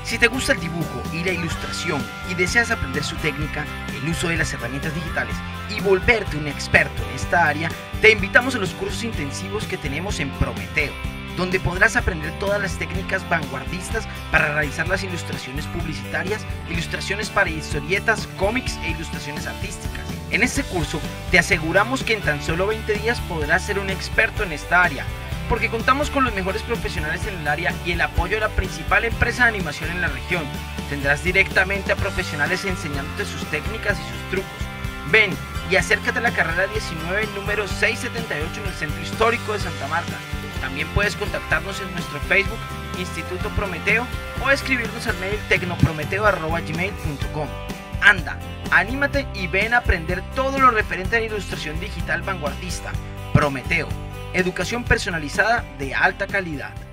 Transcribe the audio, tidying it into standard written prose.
Si te gusta el dibujo y la ilustración y deseas aprender su técnica, el uso de las herramientas digitales y volverte un experto en esta área, te invitamos a los cursos intensivos que tenemos en Prometeo, donde podrás aprender todas las técnicas vanguardistas para realizar las ilustraciones publicitarias, ilustraciones para historietas, cómics e ilustraciones artísticas. En este curso te aseguramos que en tan solo 20 días podrás ser un experto en esta área, porque contamos con los mejores profesionales en el área y el apoyo de la principal empresa de animación en la región. Tendrás directamente a profesionales enseñándote sus técnicas y sus trucos. Ven y acércate a la carrera 19, número 678 en el Centro Histórico de Santa Marta. También puedes contactarnos en nuestro Facebook, Instituto Prometeo, o escribirnos al mail tecnoprometeo@gmail.com. Anda, anímate y ven a aprender todo lo referente a la ilustración digital vanguardista. Prometeo, educación personalizada de alta calidad.